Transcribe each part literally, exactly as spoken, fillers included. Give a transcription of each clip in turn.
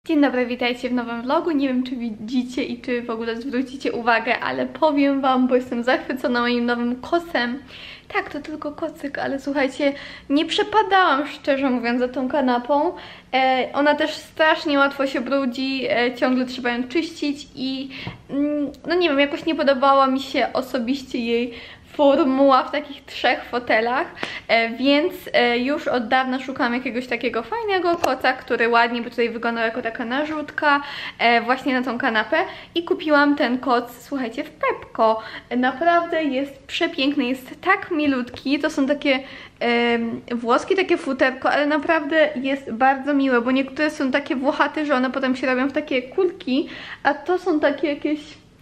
Dzień dobry, witajcie w nowym vlogu. Nie wiem, czy widzicie i czy w ogóle zwrócicie uwagę, ale powiem wam, bo jestem zachwycona moim nowym kocem. Tak, to tylko kocyk, ale słuchajcie, nie przepadałam, szczerze mówiąc, za tą kanapą. E, ona też strasznie łatwo się brudzi, e, ciągle trzeba ją czyścić i mm, no nie wiem, jakoś nie podobała mi się osobiście jej formuła w takich trzech fotelach, e, więc e, już od dawna szukam jakiegoś takiego fajnego koca, który ładnie by tutaj wyglądał jako taka narzutka e, właśnie na tą kanapę i kupiłam ten koc, słuchajcie, w Pepco. E, naprawdę jest przepiękny, jest tak milutki, to są takie e, włoskie, takie futerko, ale naprawdę jest bardzo miłe, bo niektóre są takie włochate, że one potem się robią w takie kulki, a to są takie jakieś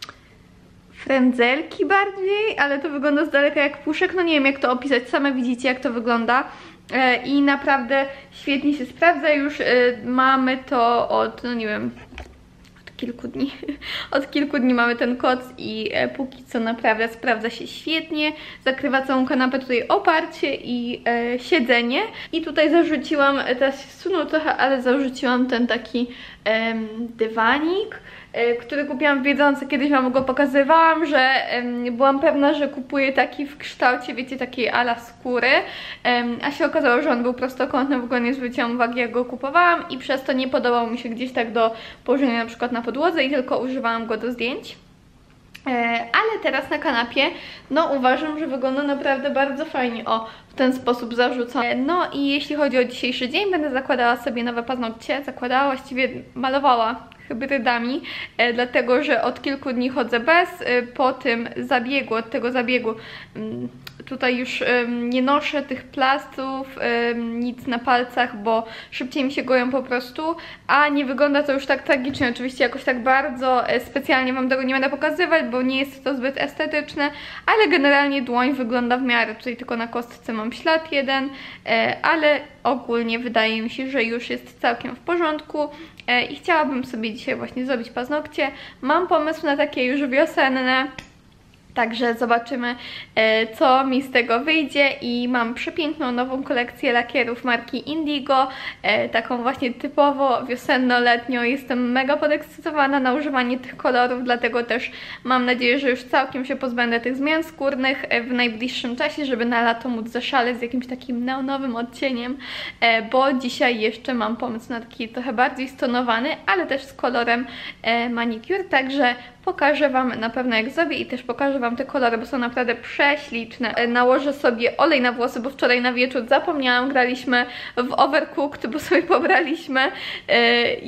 frędzelki bardziej, ale to wygląda z daleka jak puszek, no nie wiem jak to opisać, same widzicie jak to wygląda e, i naprawdę świetnie się sprawdza, już e, mamy to od, no nie wiem, od kilku dni, od kilku dni mamy ten koc i e, póki co naprawdę sprawdza się świetnie, zakrywa całą kanapę tutaj oparcie i e, siedzenie i tutaj zarzuciłam, teraz się zsunął trochę, ale zarzuciłam ten taki e, dywanik, który kupiłam w Biedronce, kiedyś wam go pokazywałam, że um, byłam pewna, że kupuję taki w kształcie, wiecie, takiej ala skóry, um, a się okazało, że on był prostokątny, w ogóle nie zwróciłam uwagi jak go kupowałam i przez to nie podobał mi się gdzieś tak do położenia na przykład na podłodze i tylko używałam go do zdjęć. Ale teraz na kanapie, no uważam, że wygląda naprawdę bardzo fajnie, o, w ten sposób zarzucone. No i jeśli chodzi o dzisiejszy dzień, będę zakładała sobie nowe paznokcie, zakładała, właściwie malowała hybrydami, e, dlatego, że od kilku dni chodzę bez, e, po tym zabiegu, od tego zabiegu m, tutaj już e, nie noszę tych plastów, e, nic na palcach, bo szybciej mi się goją po prostu, a nie wygląda to już tak tragicznie, oczywiście jakoś tak bardzo e, specjalnie wam tego nie będę pokazywać, bo nie jest to zbyt estetyczne, ale generalnie dłoń wygląda w miarę, tutaj tylko na kostce mam ślad jeden, e, ale ogólnie wydaje mi się, że już jest całkiem w porządku e, i chciałabym sobie dzisiaj właśnie zrobić paznokcie. Mam pomysł na takie już wiosenne, także zobaczymy, e, co mi z tego wyjdzie i mam przepiękną nową kolekcję lakierów marki Indigo, e, taką właśnie typowo wiosenno-letnią. Jestem mega podekscytowana na używanie tych kolorów, dlatego też mam nadzieję, że już całkiem się pozbędę tych zmian skórnych e, w najbliższym czasie, żeby na lato móc zaszaleć z jakimś takim neonowym odcieniem, e, bo dzisiaj jeszcze mam pomysł na taki trochę bardziej stonowany, ale też z kolorem e, manicure, także pokażę wam na pewno jak zrobię i też pokażę wam te kolory, bo są naprawdę prześliczne. Nałożę sobie olej na włosy, bo wczoraj na wieczór zapomniałam, graliśmy w Overcooked, bo sobie pobraliśmy yy,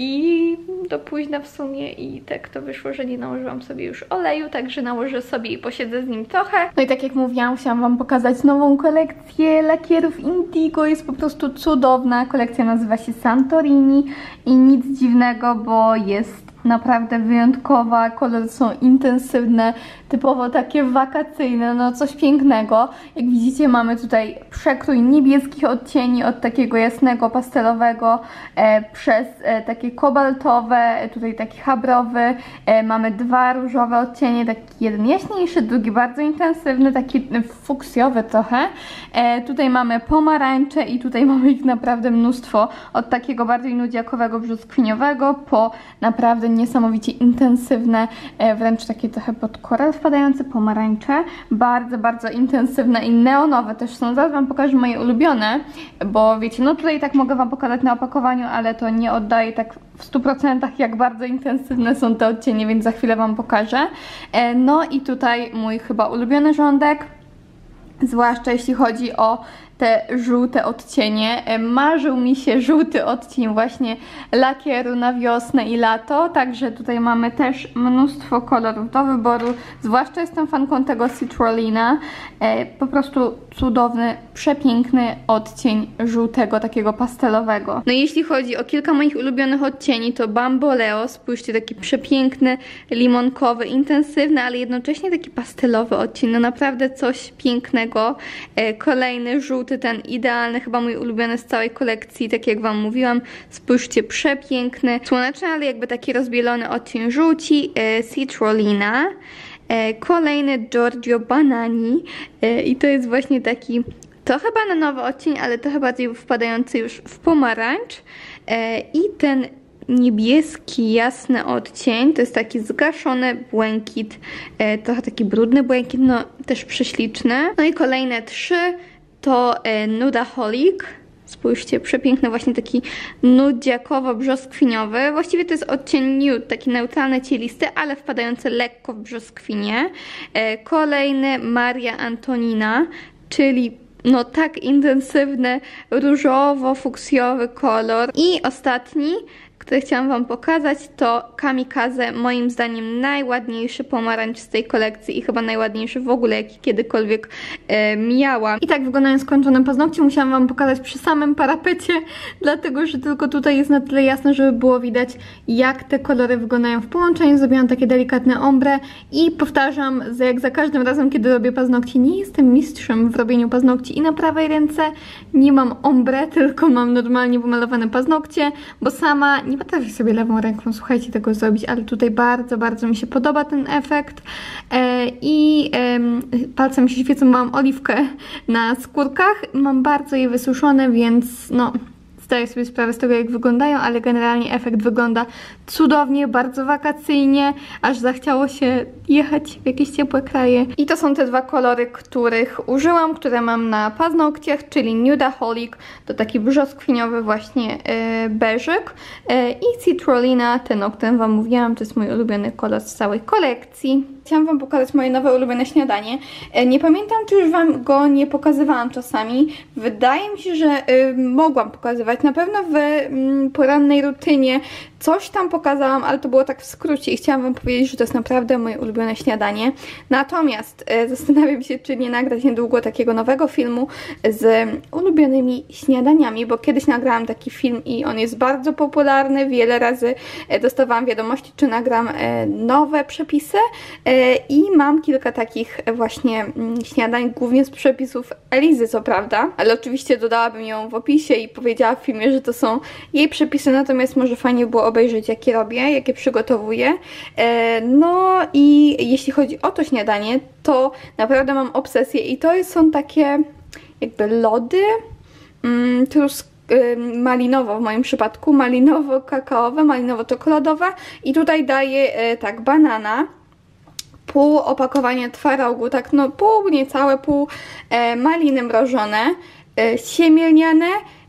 i do późna w sumie i tak to wyszło, że nie nałożyłam sobie już oleju, także nałożę sobie i posiedzę z nim trochę. No i tak jak mówiłam, chciałam wam pokazać nową kolekcję lakierów Indigo, jest po prostu cudowna. Kolekcja nazywa się Santorini i nic dziwnego, bo jest naprawdę wyjątkowa, kolory są intensywne, typowo takie wakacyjne, no coś pięknego. Jak widzicie, mamy tutaj przekrój niebieskich odcieni od takiego jasnego, pastelowego e, przez e, takie kobaltowe, tutaj taki habrowy, e, mamy dwa różowe odcienie, taki jeden jaśniejszy, drugi bardzo intensywny, taki fuksjowy trochę. E, tutaj mamy pomarańcze i tutaj mamy ich naprawdę mnóstwo, od takiego bardziej nudziakowego, brzoskwiniowego po naprawdę niesamowicie intensywne, e, wręcz takie trochę pod korel wpadające pomarańcze, bardzo, bardzo intensywne i neonowe też są. Zaraz wam pokażę moje ulubione, bo wiecie, no tutaj tak mogę wam pokazać na opakowaniu, ale to nie oddaje tak w stu procentach jak bardzo intensywne są te odcienie, więc za chwilę wam pokażę. E, no i tutaj mój chyba ulubiony rządek, zwłaszcza jeśli chodzi o te żółte odcienie. Marzył mi się żółty odcień właśnie lakieru na wiosnę i lato, także tutaj mamy też mnóstwo kolorów do wyboru, zwłaszcza jestem fanką tego Citrulina, po prostu cudowny, przepiękny odcień żółtego, takiego pastelowego. No i jeśli chodzi o kilka moich ulubionych odcieni, to Bamboleo, spójrzcie, taki przepiękny, limonkowy, intensywny, ale jednocześnie taki pastelowy odcień, no naprawdę coś pięknego. Kolejny żółty, ten idealny, chyba mój ulubiony z całej kolekcji, tak jak wam mówiłam, spójrzcie, przepiękny, słoneczny, ale jakby taki rozbielony odcień żółci, e, Citrulina, e, kolejny Giorgio Banani e, i to jest właśnie taki trochę bananowy odcień, ale trochę bardziej wpadający już w pomarańcz e, i ten niebieski, jasny odcień. To jest taki zgaszony błękit, e, trochę taki brudny błękit, no też prześliczny. No i kolejne trzy to e, Nudaholic. Spójrzcie, przepiękny właśnie taki nudziakowo-brzoskwiniowy. Właściwie to jest odcień nude, taki neutralny, cielisty, ale wpadający lekko w brzoskwinie. E, kolejny Maria Antonina, czyli no tak intensywny, różowo-fuksjowy kolor. I ostatni, który chciałam wam pokazać, to Kamikaze, moim zdaniem najładniejszy pomarańcz z tej kolekcji i chyba najładniejszy w ogóle, jaki kiedykolwiek e, miałam. I tak wyglądają skończone paznokcie, musiałam wam pokazać przy samym parapecie, dlatego że tylko tutaj jest na tyle jasno, żeby było widać, jak te kolory wyglądają w połączeniu. Zrobiłam takie delikatne ombre i powtarzam, że jak za każdym razem, kiedy robię paznokcie, nie jestem mistrzem w robieniu paznokci i na prawej ręce nie mam ombre, tylko mam normalnie pomalowane paznokcie, bo sama nie potrafię sobie lewą ręką, słuchajcie, tego zrobić, ale tutaj bardzo, bardzo mi się podoba ten efekt e, i e, palce mi się świecą, mam oliwkę na skórkach, mam bardzo je wysuszone, więc no zdaję sobie sprawę z tego, jak wyglądają, ale generalnie efekt wygląda cudownie, bardzo wakacyjnie, aż zachciało się jechać w jakieś ciepłe kraje. I to są te dwa kolory, których użyłam, które mam na paznokciach, czyli Nudaholic, to taki brzoskwiniowy właśnie yy, beżyk yy, i Citrulina, ten, o którym wam mówiłam, to jest mój ulubiony kolor z całej kolekcji. Chciałam wam pokazać moje nowe ulubione śniadanie. Yy, nie pamiętam, czy już wam go nie pokazywałam czasami. Wydaje mi się, że yy, mogłam pokazywać. Na pewno w yy, porannej rutynie coś tam pokazałam, ale to było tak w skrócie i chciałam wam powiedzieć, że to jest naprawdę moje ulubione śniadanie. Natomiast e, zastanawiam się, czy nie nagrać niedługo takiego nowego filmu z ulubionymi śniadaniami, bo kiedyś nagrałam taki film i on jest bardzo popularny. Wiele razy e, dostawałam wiadomości, czy nagram e, nowe przepisy e, i mam kilka takich właśnie mm, śniadań, głównie z przepisów Elizy, co prawda, ale oczywiście dodałabym ją w opisie i powiedziała w filmie, że to są jej przepisy, natomiast może fajnie było obejrzeć, jakie robię, jakie przygotowuję. No i jeśli chodzi o to śniadanie, to naprawdę mam obsesję i to są takie jakby lody mm, trusk malinowo w moim przypadku, malinowo-kakaowe, malinowo-czekoladowe i tutaj daję tak banana, pół opakowania twarogu, tak no pół, niecałe pół, maliny mrożone, siemielniane,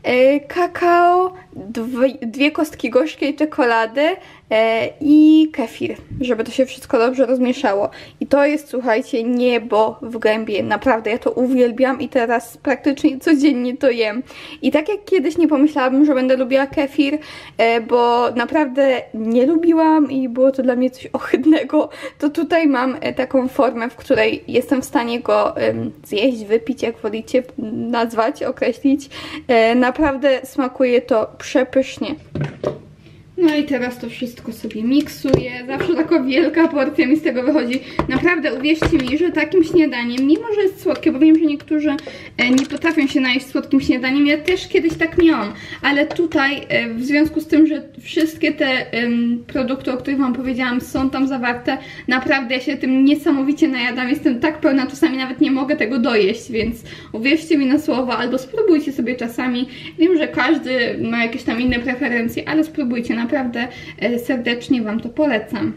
kakao, dwie, dwie kostki gorzkiej czekolady e, i kefir, żeby to się wszystko dobrze rozmieszało. I to jest, słuchajcie, niebo w gębie. Naprawdę, ja to uwielbiam i teraz praktycznie codziennie to jem. I tak jak kiedyś nie pomyślałabym, że będę lubiła kefir, e, bo naprawdę nie lubiłam i było to dla mnie coś ohydnego, to tutaj mam e, taką formę, w której jestem w stanie go e, zjeść, wypić, jak wolicie nazwać, określić. E, naprawdę smakuje to przepysznie. No i teraz to wszystko sobie miksuję. Zawsze taka wielka porcja mi z tego wychodzi. Naprawdę uwierzcie mi, że takim śniadaniem, mimo że jest słodkie, bo wiem, że niektórzy nie potrafią się najeść słodkim śniadaniem, ja też kiedyś tak miałam, ale tutaj w związku z tym, że wszystkie te um, produkty, o których wam powiedziałam, są tam zawarte, naprawdę ja się tym niesamowicie najadam. Jestem tak pełna, czasami nawet nie mogę tego dojeść, więc uwierzcie mi na słowo, albo spróbujcie sobie czasami. Wiem, że każdy ma jakieś tam inne preferencje, ale spróbujcie, naprawdę serdecznie wam to polecam.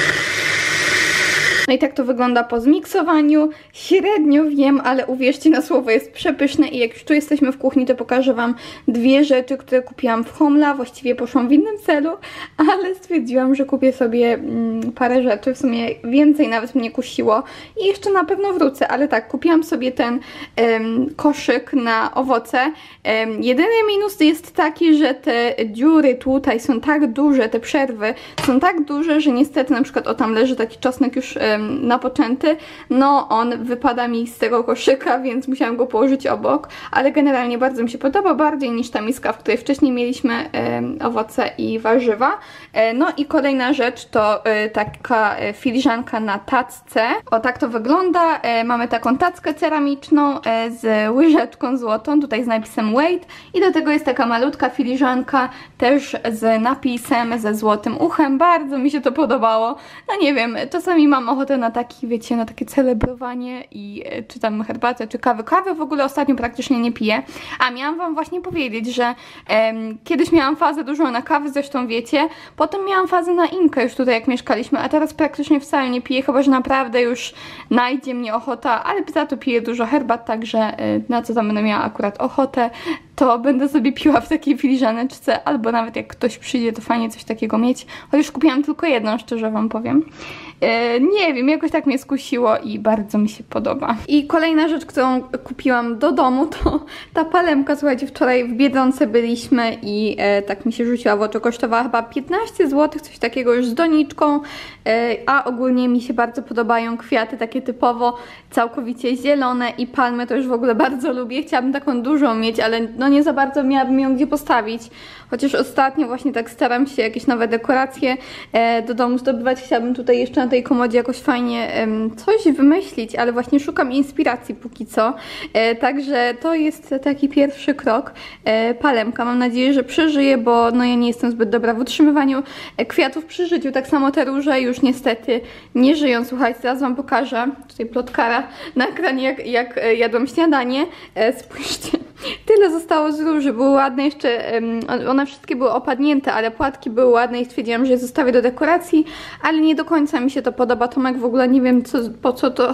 No i tak to wygląda po zmiksowaniu. Średnio wiem, ale uwierzcie na słowo, jest przepyszne i jak już tu jesteśmy w kuchni, to pokażę wam dwie rzeczy, które kupiłam w Homla. Właściwie poszłam w innym celu, ale stwierdziłam, że kupię sobie mm, parę rzeczy. W sumie więcej nawet mnie kusiło i jeszcze na pewno wrócę, ale tak, kupiłam sobie ten um, koszyk na owoce. Um, jedyny minus jest taki, że te dziury tutaj są tak duże, te przerwy są tak duże, że niestety na przykład o tam leży taki czosnek już um, napoczęty, no on wypada mi z tego koszyka, więc musiałam go położyć obok, ale generalnie bardzo mi się podoba, bardziej niż ta miska, w której wcześniej mieliśmy e, owoce i warzywa. E, no i kolejna rzecz to e, taka filiżanka na tacce. O, tak to wygląda. Mamy taką tackę ceramiczną z łyżeczką złotą, tutaj z napisem weight i do tego jest taka malutka filiżanka też z napisem, ze złotym uchem. Bardzo mi się to podobało. No nie wiem, czasami mam ochotę na taki, wiecie, na takie celebrowanie i czy tam herbatę, czy kawę. Kawy w ogóle ostatnio praktycznie nie piję. A miałam wam właśnie powiedzieć, że em, kiedyś miałam fazę dużo na kawę, zresztą wiecie. Potem miałam fazę na inkę już tutaj jak mieszkaliśmy, a teraz praktycznie wcale nie piję, chyba że naprawdę już najdzie mnie ochota, ale za to piję dużo herbat, także y, na co tam będę miała akurat ochotę, to będę sobie piła w takiej filiżaneczce, albo nawet jak ktoś przyjdzie, to fajnie coś takiego mieć. Chociaż kupiłam tylko jedną, szczerze wam powiem. E, nie wiem, jakoś tak mnie skusiło i bardzo mi się podoba. I kolejna rzecz, którą kupiłam do domu, to ta palemka. Słuchajcie, wczoraj w Biedronce byliśmy i e, tak mi się rzuciła w oczy. Kosztowała chyba piętnaście złotych, coś takiego już z doniczką, e, a ogólnie mi się bardzo podobają kwiaty takie typowo całkowicie zielone i palmy to już w ogóle bardzo lubię. Chciałabym taką dużą mieć, ale no nie za bardzo miałabym ją gdzie postawić. Chociaż ostatnio właśnie tak staram się jakieś nowe dekoracje e, do domu zdobywać. Chciałabym tutaj jeszcze na tej komodzie jakoś fajnie e, coś wymyślić, ale właśnie szukam inspiracji póki co. E, także to jest taki pierwszy krok. E, palemka. Mam nadzieję, że przeżyję, bo no ja nie jestem zbyt dobra w utrzymywaniu kwiatów przy życiu. Tak samo te róże już niestety nie żyją. Słuchajcie, zaraz wam pokażę. Tutaj plotkara na ekranie, jak, jak jadłam śniadanie. E, spójrzcie. Tyle zostało z róży, były ładne jeszcze, um, one wszystkie były opadnięte, ale płatki były ładne i stwierdziłam, że je zostawię do dekoracji, ale nie do końca mi się to podoba. Tomek w ogóle nie wiem co, po co to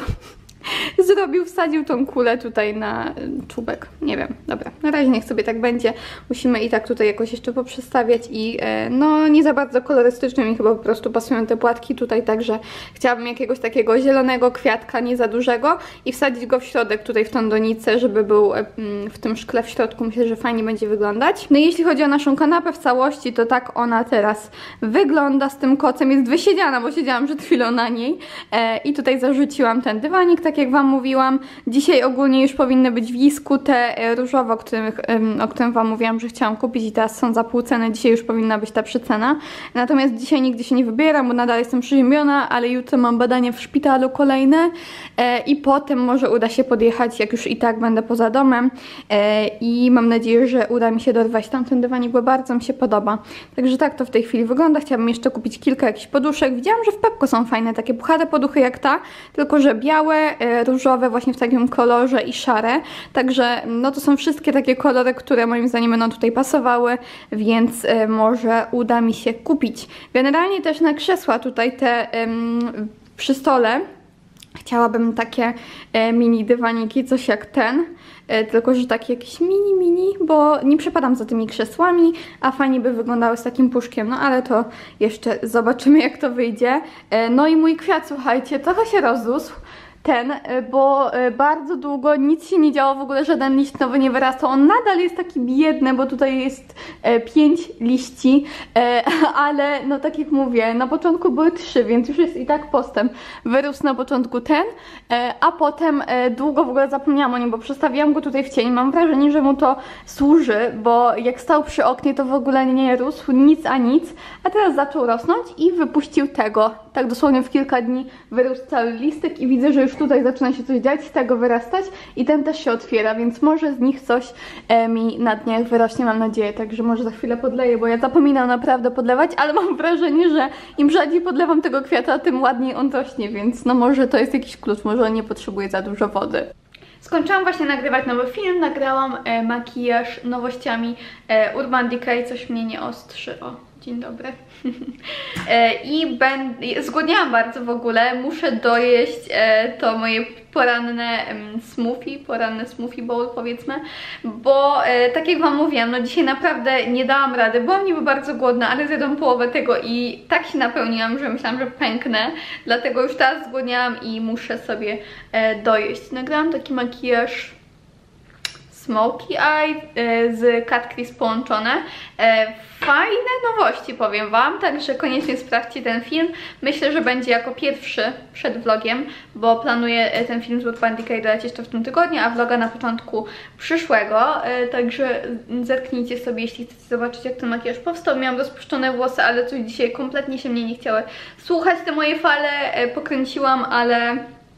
zrobił, wsadził tą kulę tutaj na czubek. Nie wiem, dobra, na razie niech sobie tak będzie. Musimy i tak tutaj jakoś jeszcze poprzestawiać i e, no nie za bardzo kolorystyczne mi chyba po prostu pasują te płatki tutaj, także chciałabym jakiegoś takiego zielonego kwiatka, nie za dużego i wsadzić go w środek tutaj w tą donicę, żeby był e, w tym szkle w środku. Myślę, że fajnie będzie wyglądać. No i jeśli chodzi o naszą kanapę w całości, to tak ona teraz wygląda z tym kocem. Jest wysiedziana, bo siedziałam przed chwilą na niej e, i tutaj zarzuciłam ten dywanik, tak jak wam mówiłam. Dzisiaj ogólnie już powinny być w Lisku te różowe, o którym, o którym wam mówiłam, że chciałam kupić i teraz są za pół ceny. Dzisiaj już powinna być ta przycena. Natomiast dzisiaj nigdy się nie wybieram, bo nadal jestem przeziębiona, ale jutro mam badanie w szpitalu kolejne e, i potem może uda się podjechać, jak już i tak będę poza domem e, i mam nadzieję, że uda mi się dorwać tamten dywanik, bo bardzo mi się podoba. Także tak to w tej chwili wygląda. Chciałabym jeszcze kupić kilka jakichś poduszek. Widziałam, że w Pepko są fajne takie puchate poduchy jak ta, tylko że białe, e, różowe właśnie w takim kolorze i szare. Także no to są wszystkie takie kolory, które moim zdaniem będą tutaj pasowały, więc e, może uda mi się kupić. Generalnie też na krzesła tutaj te ym, przy stole chciałabym takie e, mini dywaniki, coś jak ten, e, tylko że takie jakieś mini mini, bo nie przepadam za tymi krzesłami, a fajnie by wyglądały z takim puszkiem, no ale to jeszcze zobaczymy jak to wyjdzie. E, no i mój kwiat, słuchajcie, trochę się rozrósł. Ten, bo bardzo długo nic się nie działo, w ogóle żaden liść nowy nie wyrastał. On nadal jest taki biedny, bo tutaj jest e, pięć liści, e, ale no tak jak mówię, na początku były trzy, więc już jest i tak postęp. Wyrósł na początku ten, e, a potem e, długo w ogóle zapomniałam o nim, bo przestawiłam go tutaj w cień. Mam wrażenie, że mu to służy, bo jak stał przy oknie, to w ogóle nie rósł, nic a nic, a teraz zaczął rosnąć i wypuścił tego. Tak dosłownie w kilka dni wyrósł cały listek i widzę, że już tutaj zaczyna się coś dziać, z tego wyrastać i ten też się otwiera, więc może z nich coś e, mi na dniach wyrośnie, mam nadzieję, także może za chwilę podleję, bo ja zapominam naprawdę podlewać, ale mam wrażenie, że im rzadziej podlewam tego kwiata, tym ładniej on rośnie, więc no może to jest jakiś klucz, może on nie potrzebuje za dużo wody. Skończyłam właśnie nagrywać nowy film, nagrałam e, makijaż nowościami e, Urban Decay, coś mnie nie ostrzy, o. Dzień dobry. I ben... zgłodniałam bardzo w ogóle. Muszę dojeść e, to moje poranne um, smoothie, poranne smoothie bowl powiedzmy, bo e, tak jak wam mówiłam, no dzisiaj naprawdę nie dałam rady. Byłam niby bardzo głodna, ale zjadłam połowę tego i tak się napełniłam, że myślałam, że pęknę. Dlatego już teraz zgłodniałam i muszę sobie e, dojeść. Nagrałam taki makijaż Smokey Eye z Cut Crease połączone. Fajne nowości, powiem wam, także koniecznie sprawdźcie ten film. Myślę, że będzie jako pierwszy przed vlogiem, bo planuję ten film z Wood Van Decay dodać jeszcze w tym tygodniu, a vloga na początku przyszłego, także zerknijcie sobie, jeśli chcecie zobaczyć, jak ten makijaż powstał. Miałam rozpuszczone włosy, ale coś dzisiaj kompletnie się mnie nie chciały słuchać te moje fale, pokręciłam, ale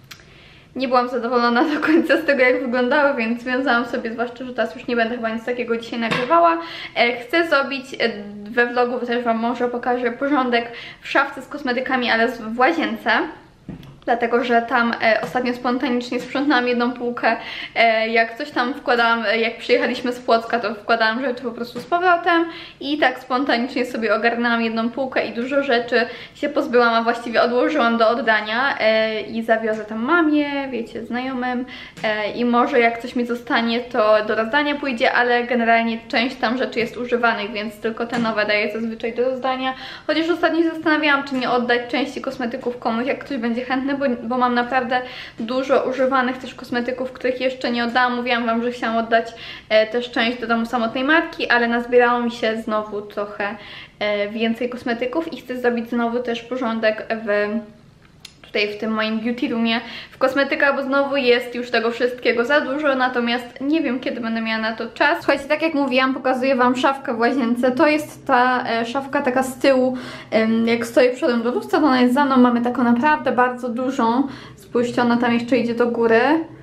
nie byłam zadowolona do końca z tego, jak wyglądały, więc związałam sobie, zwłaszcza, że teraz już nie będę chyba nic takiego dzisiaj nagrywała. Chcę zrobić we vlogu, też wam może pokażę porządek w szafce z kosmetykami, ale w łazience. Dlatego, że tam e, ostatnio spontanicznie sprzątnęłam jedną półkę, e, jak coś tam wkładałam, e, jak przyjechaliśmy z Płocka, to wkładałam rzeczy po prostu z powrotem i tak spontanicznie sobie ogarnęłam jedną półkę i dużo rzeczy się pozbyłam, a właściwie odłożyłam do oddania e, i zawiozę tam mamie, wiecie, znajomym e, i może jak coś mi zostanie, to do rozdania pójdzie, ale generalnie część tam rzeczy jest używanych, więc tylko te nowe daję zazwyczaj do rozdania, chociaż ostatnio się zastanawiałam, czy nie oddać części kosmetyków komuś, jak ktoś będzie chętny, Bo, bo mam naprawdę dużo używanych też kosmetyków, których jeszcze nie oddałam. Mówiłam wam, że chciałam oddać e, też część do domu samotnej matki, ale nazbierało mi się znowu trochę e, więcej kosmetyków i chcę zrobić znowu też porządek w tutaj w tym moim beauty roomie w kosmetykach, bo znowu jest już tego wszystkiego za dużo, natomiast nie wiem, kiedy będę miała na to czas. Słuchajcie, tak jak mówiłam, pokazuję wam szafkę w łazience. To jest ta e, szafka taka z tyłu, e, jak stoję przodem do lustra, to ona jest za mną. Mamy taką naprawdę bardzo dużą. Spójrzcie, ona tam jeszcze idzie do góry.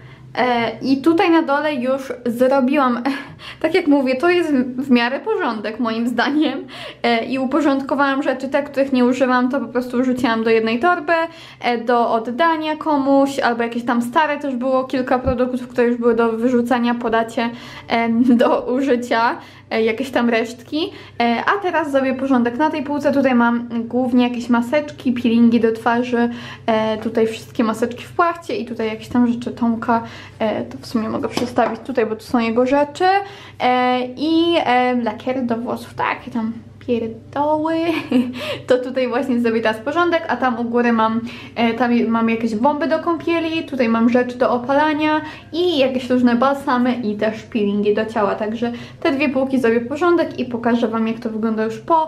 E, I tutaj na dole już zrobiłam, e, tak jak mówię, to jest w miarę porządek moim zdaniem e, i uporządkowałam rzeczy, te, których nie używam, to po prostu wrzuciłam do jednej torby, e, do oddania komuś, albo jakieś tam stare też było kilka produktów, które już były do wyrzucania, podacie e, do użycia, e, jakieś tam resztki, e, a teraz zrobię porządek na tej półce. Tutaj mam głównie jakieś maseczki, peelingi do twarzy, e, tutaj wszystkie maseczki w płachcie i tutaj jakieś tam rzeczy Tomka. E, to w sumie mogę przestawić tutaj, bo tu są jego rzeczy. E, I e, lakiery do włosów, tak, i tam pierdoły. To tutaj właśnie zrobię teraz porządek, a tam u góry mam, e, tam mam jakieś bomby do kąpieli, tutaj mam rzeczy do opalania i jakieś różne balsamy i też peelingi do ciała, także te dwie półki zrobię porządek i pokażę wam, jak to wygląda już po,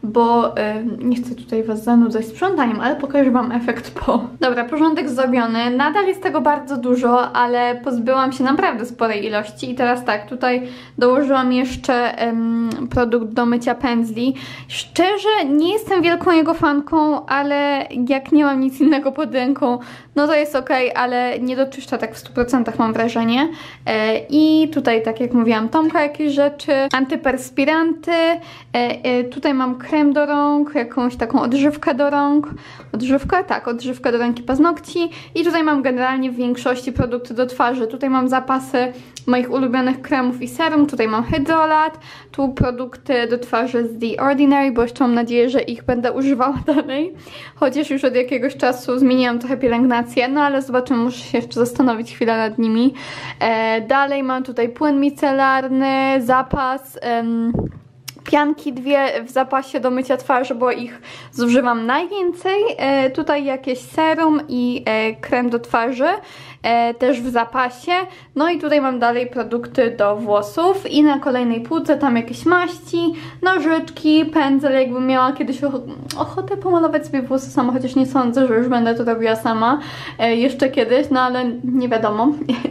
bo e, nie chcę tutaj was zanudzać sprzątaniem, ale pokażę wam efekt po. Dobra, porządek zrobiony, nadal jest tego bardzo dużo, ale pozbyłam się naprawdę sporej ilości i teraz tak, tutaj dołożyłam jeszcze em, produkt do mycia pędzli. Szczerze, nie jestem wielką jego fanką, ale jak nie mam nic innego pod ręką, no to jest ok, ale nie doczyszcza tak w stu procentach, mam wrażenie. E, I tutaj, tak jak mówiłam, Tomka jakieś rzeczy, antyperspiranty, e, e, tutaj mam krem do rąk, jakąś taką odżywkę do rąk, odżywkę? Tak, odżywkę do rąk i paznokci i tutaj mam generalnie w większości produkty do twarzy. Tutaj mam zapasy moich ulubionych kremów i serum, tutaj mam hydrolat, tu produkty do twarzy z The Ordinary, bo jeszcze mam nadzieję, że ich będę używała dalej, chociaż już od jakiegoś czasu zmieniłam trochę pielęgnację, no ale zobaczymy, muszę się jeszcze zastanowić chwilę nad nimi. E, dalej mam tutaj płyn micelarny, zapas, em, pianki dwie w zapasie do mycia twarzy, bo ich zużywam najwięcej. E, tutaj jakieś serum i e, krem do twarzy. E, też w zapasie. No i tutaj mam dalej produkty do włosów i na kolejnej półce tam jakieś maści, nożyczki, pędzel, jakbym miała kiedyś och ochotę pomalować sobie włosy sama, chociaż nie sądzę, że już będę to robiła sama e, jeszcze kiedyś, no ale nie wiadomo.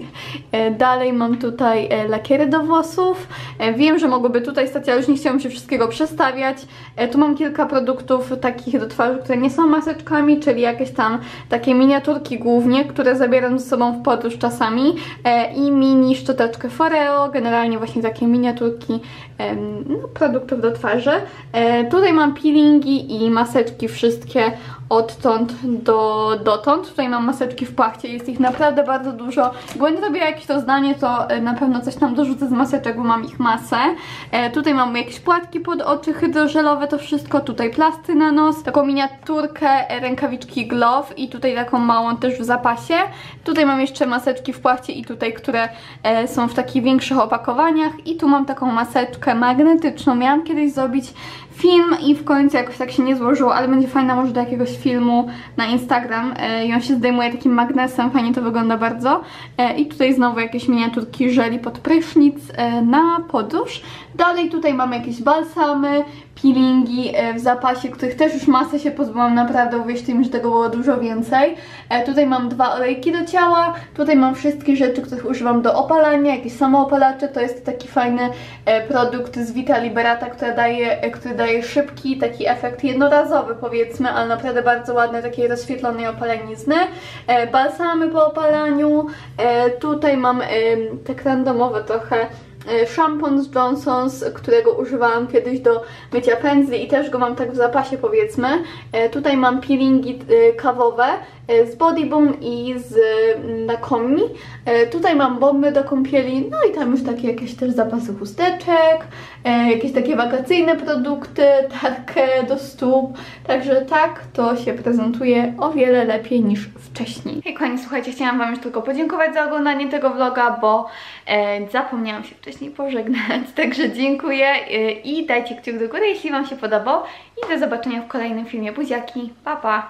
e, dalej mam tutaj e, lakiery do włosów. E, wiem, że mogłyby tutaj stać, ale już nie chciałam się wszystkiego przestawiać. E, tu mam kilka produktów takich do twarzy, które nie są maseczkami, czyli jakieś tam takie miniaturki głównie, które zabieram ze sobą w podróż czasami e, i mini szczoteczkę Foreo, generalnie właśnie takie miniaturki e, no, produktów do twarzy. E, tutaj mam peelingi i maseczki wszystkie odtąd do dotąd. Tutaj mam maseczki w płachcie, jest ich naprawdę bardzo dużo. Jak będę robiła jakieś to zdanie, to e, na pewno coś tam dorzucę z maseczek, bo mam ich masę. E, tutaj mam jakieś płatki pod oczy, hydrożelowe to wszystko, tutaj plastry na nos, taką miniaturkę, e, rękawiczki Glove i tutaj taką małą też w zapasie. Tutaj mam jeszcze maseczki w płachcie i tutaj, które e, są w takich większych opakowaniach i tu mam taką maseczkę magnetyczną. Miałam kiedyś zrobić film i w końcu jakoś tak się nie złożyło, ale będzie fajna może do jakiegoś jakiegoś filmu na Instagram i on się zdejmuje takim magnesem, fajnie to wygląda bardzo. I tutaj znowu jakieś miniaturki żeli pod prysznic na podróż. Dalej tutaj mamy jakieś balsamy, peelingi w zapasie, których też już masę się pozbyłam, naprawdę uwierzcie mi, że tego było dużo więcej. Tutaj mam dwa olejki do ciała, tutaj mam wszystkie rzeczy, których używam do opalania, jakieś samoopalacze, to jest taki fajny produkt z Vita Liberata, który daje, który daje szybki taki efekt jednorazowy powiedzmy, ale naprawdę bardzo ładny, takiej rozświetlonej opalenizny. Balsamy po opalaniu, tutaj mam tak randomowe trochę szampon z Johnson's, którego używałam kiedyś do mycia pędzli i też go mam tak w zapasie powiedzmy. Tutaj mam peelingi kawowe z Body Boom i z Nakomi. Tutaj mam bomby do kąpieli, no i tam już takie jakieś też zapasy chusteczek, jakieś takie wakacyjne produkty, tarkę do stóp. Także tak to się prezentuje o wiele lepiej niż wcześniej. Hej kochani, słuchajcie, chciałam wam już tylko podziękować za oglądanie tego vloga, bo e, zapomniałam się wcześniej pożegnać, także dziękuję e, i dajcie kciuk do góry, jeśli wam się podobał i do zobaczenia w kolejnym filmie. Buziaki, pa pa!